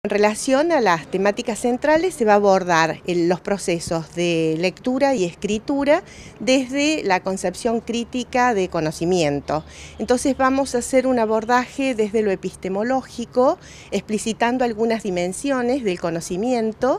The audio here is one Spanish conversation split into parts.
En relación a las temáticas centrales se va a abordar los procesos de lectura y escritura desde la concepción crítica de conocimiento. Entonces vamos a hacer un abordaje desde lo epistemológico, explicitando algunas dimensiones del conocimiento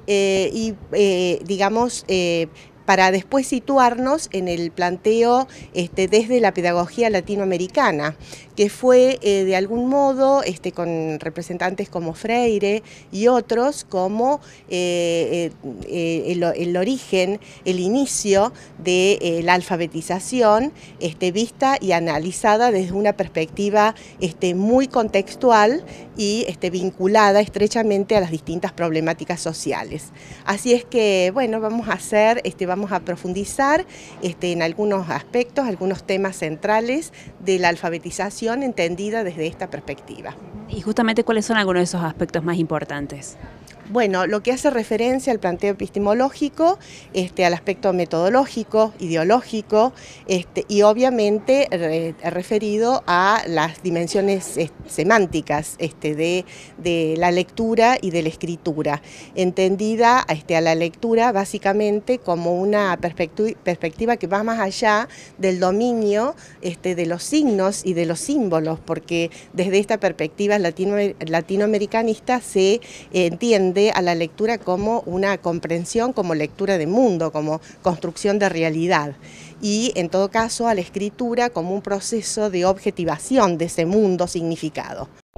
para después situarnos en el planteo desde la pedagogía latinoamericana, que fue de algún modo con representantes como Freire y otros como el origen, el inicio de la alfabetización vista y analizada desde una perspectiva muy contextual y vinculada estrechamente a las distintas problemáticas sociales. Así es que, bueno, vamos a profundizar en algunos aspectos, algunos temas centrales de la alfabetización entendida desde esta perspectiva. Y justamente, ¿cuáles son algunos de esos aspectos más importantes? Bueno, lo que hace referencia al planteo epistemológico, al aspecto metodológico, ideológico, y obviamente referido a las dimensiones semánticas de la lectura y de la escritura, entendida a la lectura básicamente como una perspectiva que va más allá del dominio de los signos y de los símbolos, porque desde esta perspectiva latinoamericanista se entiende a la lectura como una comprensión, como lectura de mundo, como construcción de realidad, y en todo caso a la escritura como un proceso de objetivación de ese mundo significado.